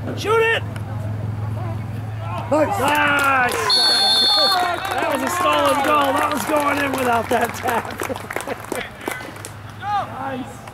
Shoot it! Nice! Nice! That was a stolen goal. That was going in without that tap. Nice.